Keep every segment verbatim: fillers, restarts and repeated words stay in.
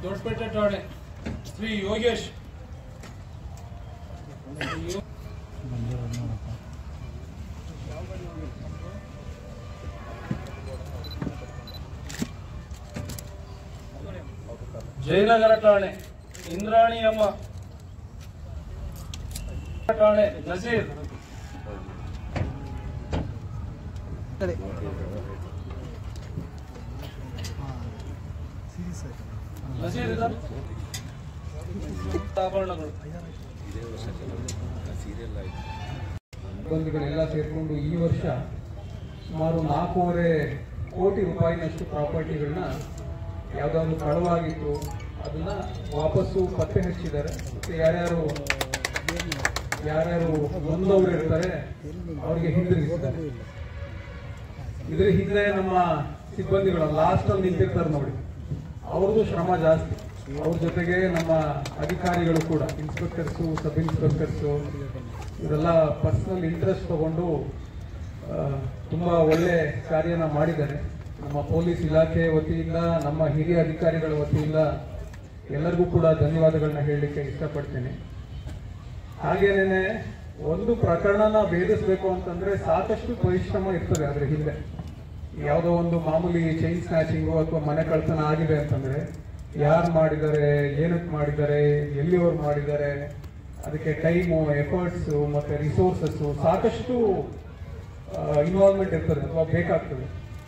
ದೊಡ್ಡಪೇಟೆ ಠಾಣೆ ಶ್ರೀ ಯೋಗೇಶ್ ಜಯನಗರ ಠಾಣೆ ಇಂದ್ರಾಣಿ ಅಮ್ಮ ಠಾಣೆ ನಜೀರ್ ನಜೀರ್ ಆಭರಣಗಳು ಬಂಧುಗಳೆಲ್ಲ ಸೇರಿಕೊಂಡು ಈ ವರ್ಷ ಸುಮಾರು ನಾಲ್ಕೂವರೆ ಕೋಟಿ ರೂಪಾಯಿನಷ್ಟು ಪ್ರಾಪರ್ಟಿಗಳನ್ನ ಯಾವುದಾದ್ರು ಕಳವಾಗಿತ್ತು ಅದನ್ನ ವಾಪಸ್ಸು ಪತ್ತೆ ಹಚ್ಚಿದ್ದಾರೆ. ಮತ್ತೆ ಯಾರ್ಯಾರು ಯಾರ್ಯಾರು ನೊಂದವರು ಇರ್ತಾರೆ ಅವರಿಗೆ ಹಿಂದಿರುಗಿಸಿದ್ದಾರೆ. ಇದ್ರ ಹಿಂದೆ ನಮ್ಮ ಸಿಬ್ಬಂದಿಗಳು ಲಾಸ್ಟ್ ಅಲ್ಲಿ ನಿಂತಿರ್ತಾರೆ ನೋಡಿ, ಅವ್ರದ್ದು ಶ್ರಮ ಜಾಸ್ತಿ. ಅವ್ರ ಜೊತೆಗೆ ನಮ್ಮ ಅಧಿಕಾರಿಗಳು ಕೂಡ, ಇನ್ಸ್ಪೆಕ್ಟರ್ಸು, ಸಬ್ ಇನ್ಸ್ಪೆಕ್ಟರ್ಸು, ಇವರೆಲ್ಲ ಪರ್ಸನಲ್ ಇಂಟ್ರೆಸ್ಟ್ ತಗೊಂಡು ತುಂಬಾ ಒಳ್ಳೆ ಕಾರ್ಯನ ಮಾಡಿದ್ದಾರೆ. ನಮ್ಮ ಪೊಲೀಸ್ ಇಲಾಖೆ ವತಿಯಿಂದ, ನಮ್ಮ ಹಿರಿಯ ಅಧಿಕಾರಿಗಳ ವತಿಯಿಂದ ಎಲ್ಲರಿಗೂ ಕೂಡ ಧನ್ಯವಾದಗಳನ್ನ ಹೇಳಲಿಕ್ಕೆ ಇಷ್ಟಪಡ್ತೇನೆ. ಹಾಗೇನೆ ಒಂದು ಪ್ರಕರಣನ ಭೇದಿಸಬೇಕು ಅಂತಂದ್ರೆ ಸಾಕಷ್ಟು ಪರಿಶ್ರಮ ಇರ್ತದೆ ಅದ್ರ ಹಿಂದೆ. ಯಾವುದೋ ಒಂದು ಮಾಮೂಲಿ ಚೈನ್ ಸ್ನ್ಯಾಚಿಂಗು ಅಥವಾ ಮನೆ ಕಳ್ತನ ಆಗಿದೆ ಅಂತಂದ್ರೆ ಯಾರು ಮಾಡಿದ್ದಾರೆ, ಏನಕ್ಕೆ ಮಾಡಿದ್ದಾರೆ, ಎಲ್ಲಿಯವ್ರು ಮಾಡಿದ್ದಾರೆ, ಅದಕ್ಕೆ ಟೈಮು, ಎಫರ್ಟ್ಸ್ ಮತ್ತೆ ರಿಸೋರ್ಸಸ್ ಸಾಕಷ್ಟು ಇನ್ವಾಲ್ವ್ಮೆಂಟ್ ಇರ್ತದೆ ಅಥವಾ ಬೇಕಾಗ್ತದೆ.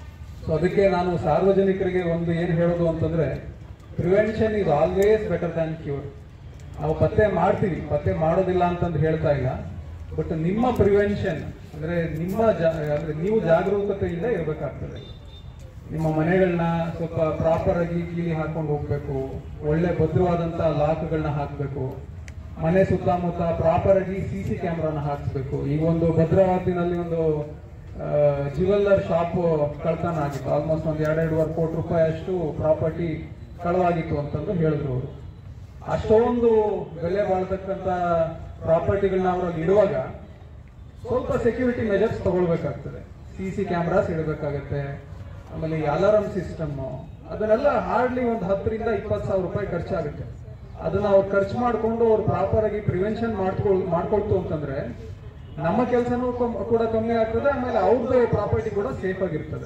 ಸೊ ಅದಕ್ಕೆ ನಾನು ಸಾರ್ವಜನಿಕರಿಗೆ ಒಂದು ಏನು ಹೇಳೋದು ಅಂತಂದ್ರೆ, prevention is always better than cure. ನಾವು ಪತ್ತೆ ಮಾಡ್ತೀವಿ, ಪತ್ತೆ ಮಾಡೋದಿಲ್ಲ ಅಂತಂದು ಹೇಳ್ತಾ ಇಲ್ಲ, ಬಟ್ ನಿಮ್ಮ ಪ್ರಿವೆನ್ಷನ್ ಅಂದ್ರೆ ನಿಮ್ಮ ಅಂದ್ರೆ ನೀವು ಜಾಗರೂಕತೆಯಿಂದ ಇರಬೇಕಾಗ್ತದೆ. ನಿಮ್ಮ ಮನೆಗಳನ್ನ ಸ್ವಲ್ಪ ಪ್ರಾಪರ್ ಆಗಿ ಕೀಲಿ ಹಾಕೊಂಡು ಹೋಗ್ಬೇಕು, ಒಳ್ಳೆ ಭದ್ರವಾದಂತ ಲಾಕ್ಗಳನ್ನ ಹಾಕಬೇಕು, ಮನೆ ಸುತ್ತಮುತ್ತ ಪ್ರಾಪರ್ ಆಗಿ ಸಿ ಸಿ ಕ್ಯಾಮ್ರಾನ ಹಾಕಿಸ್ಬೇಕು. ಈಗ ಒಂದು ಭದ್ರಾವತಿನಲ್ಲಿ ಒಂದು ಜ್ಯುವೆಲ್ಲರ್ ಶಾಪ್ ಕಳ್ತನ ಆಗಿತ್ತು. ಆಲ್ಮೋಸ್ಟ್ ಒಂದು ಎರಡೆರಡುವರೆ ಕೋಟಿ ರೂಪಾಯಿ ಅಷ್ಟು ಪ್ರಾಪರ್ಟಿ ಕಳವಾಗಿತ್ತು ಅಂತಂದು ಹೇಳಿದ್ರು ಅವರು. ಅಷ್ಟೊಂದು ಬೆಲೆ ಬಾಳ್ತಕ್ಕಂತ ಪ್ರಾಪರ್ಟಿಗಳನ್ನ ಅವರಲ್ಲಿ ಇಡುವಾಗ ಸ್ವಲ್ಪ ಸೆಕ್ಯೂರಿಟಿ ಮೆಜರ್ಸ್ ತಗೊಳ್ಬೇಕಾಗ್ತದೆ. ಸಿ ಸಿ ಕ್ಯಾಮ್ರಾಸ್ ಇಡಬೇಕಾಗತ್ತೆ, ಆಮೇಲೆ ಅಲಾರಂ ಸಿಸ್ಟಮ್, ಅದನ್ನೆಲ್ಲ ಹಾರ್ಡ್ಲಿ ಒಂದು ಹತ್ತರಿಂದ ಇಪ್ಪತ್ತು ಸಾವಿರ ರೂಪಾಯಿ ಖರ್ಚಾಗುತ್ತೆ. ಅದನ್ನ ಅವ್ರು ಖರ್ಚು ಮಾಡಿಕೊಂಡು ಅವ್ರು ಪ್ರಾಪರ್ ಆಗಿ ಪ್ರಿವೆನ್ಷನ್ ಮಾಡ್ಕೊಳ್ ಮಾಡ್ಕೊಳ್ತು ಅಂತಂದ್ರೆ ನಮ್ಮ ಕೆಲಸನೂ ಕೂಡ ಕಮ್ಮಿ ಆಗ್ತದೆ, ಆಮೇಲೆ ಅವ್ರದ್ದು ಪ್ರಾಪರ್ಟಿ ಕೂಡ ಸೇಫ್ ಆಗಿರ್ತದೆ.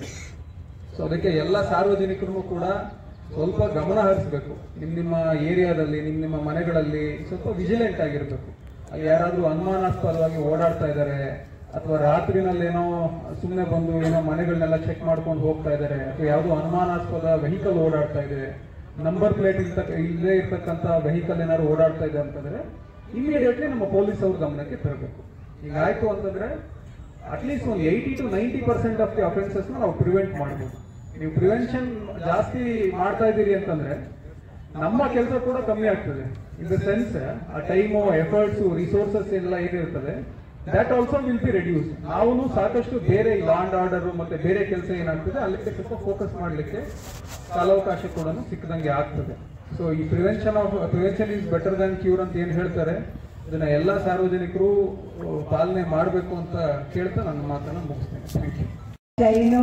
ಸೊ ಅದಕ್ಕೆ ಎಲ್ಲ ಸಾರ್ವಜನಿಕರು ಕೂಡ ಸ್ವಲ್ಪ ಗಮನ ಹರಿಸಬೇಕು. ನಿಮ್ ನಿಮ್ಮ ಏರಿಯಾದಲ್ಲಿ, ನಿಮ್ ನಿಮ್ಮ ಮನೆಗಳಲ್ಲಿ ಸ್ವಲ್ಪ ವಿಜಿಲೆಂಟ್ ಆಗಿರ್ಬೇಕು. ಅಲ್ಲಿ ಯಾರಾದ್ರೂ ಅನುಮಾನಾಸ್ಪದವಾಗಿ ಓಡಾಡ್ತಾ ಇದ್ದಾರೆ ಅಥವಾ ರಾತ್ರಿನಲ್ಲೇನೋ ಸುಮ್ಮನೆ ಬಂದು ಏನೋ ಮನೆಗಳನ್ನೆಲ್ಲ ಚೆಕ್ ಮಾಡ್ಕೊಂಡು ಹೋಗ್ತಾ ಇದ್ದಾರೆ, ಅಥವಾ ಯಾವುದೋ ಅನುಮಾನಾಸ್ಪದ ವೆಹಿಕಲ್ ಓಡಾಡ್ತಾ ಇದೆ, ನಂಬರ್ ಪ್ಲೇಟ್ ಇರ್ತಕ್ಕ ಇಲ್ಲದೆ ಇರ್ತಕ್ಕಂಥ ವೆಹಿಕಲ್ ಏನಾದ್ರು ಓಡಾಡ್ತಾ ಇದೆ ಅಂತಂದ್ರೆ ಇಮಿಡಿಯೇಟ್ಲಿ ನಮ್ಮ ಪೊಲೀಸ್ ಅವ್ರ ಗಮನಕ್ಕೆ ತರಬೇಕು. ಹೀಗಾಯ್ತು ಅಂತಂದ್ರೆ ಅಟ್ಲೀಸ್ಟ್ ಒಂದು eighty to ninety percent of the offences ನಾವು ಪ್ರಿವೆಂಟ್ ಮಾಡಬಹುದು. ನೀವು ಪ್ರಿವೆನ್ಷನ್ ಜಾಸ್ತಿ ಮಾಡ್ತಾ ಇದ್ದೀರಿ ಅಂತಂದ್ರೆ ನಮ್ಮ ಕೆಲಸ ಕೂಡ ಕಮ್ಮಿ ಆಗ್ತದೆ. ಇನ್ ದ ಸೆನ್ಸ್ ಆ ಟೈಮು, ಎಫರ್ಟ್ಸ್, ರಿಸೋರ್ಸಸ್ ಎಲ್ಲ ಏನಿರ್ತದೆ that also will be reduce. ನಾವು ಸಾಕಷ್ಟು ಬೇರೆ ಲಾ ಅಂಡ್ ಆರ್ಡರ್ ಮತ್ತೆ ಬೇರೆ ಕೆಲಸ ಏನಾಗ್ತದೆ ಅಲ್ಲಿಗೆ ಸ್ವಲ್ಪ ಫೋಕಸ್ ಮಾಡಲಿಕ್ಕೆ ಕಾಲಾವಕಾಶ ಕೂಡ ಸಿಕ್ಕದಂಗೆ ಆಗ್ತದೆ. ಸೊ ಈ prevention of prevention is better than cure ಅಂತ ಏನ್ ಹೇಳ್ತಾರೆ, ಇದನ್ನ ಎಲ್ಲ ಸಾರ್ವಜನಿಕರು ಪಾಲನೆ ಮಾಡಬೇಕು ಅಂತ ಕೇಳ್ತಾ ನನ್ನ ಮಾತನ್ನ ಮುಗಿಸ್ತೇನೆ. ಚೈನು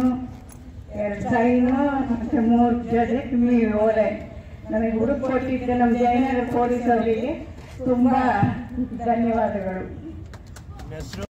ಎರಡು ಚೈನು ಮತ್ತೆ ಮೂರು ಜೊತೆ ಮೀ ಓಲೆ ನಮಗೆ ಹುಡುಕ್ ಕೊಟ್ಟಿದ್ದ ನಮ್ಮ ಜಯನಗರ ಪೊಲೀಸ್ ಅವರಿಗೆ ತುಂಬಾ ಧನ್ಯವಾದಗಳು.